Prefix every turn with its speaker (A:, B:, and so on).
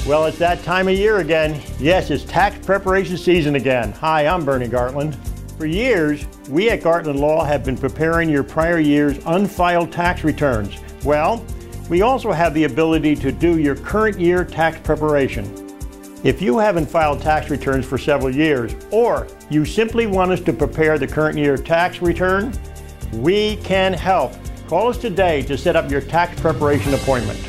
A: Well, it's that time of year again. Yes, it's tax preparation season again. Hi, I'm Bernie Gartland. For years, we at Gartland Law have been preparing your prior year's unfiled tax returns. Well, we also have the ability to do your current year tax preparation. If you haven't filed tax returns for several years, or you simply want us to prepare the current year tax return, we can help. Call us today to set up your tax preparation appointment.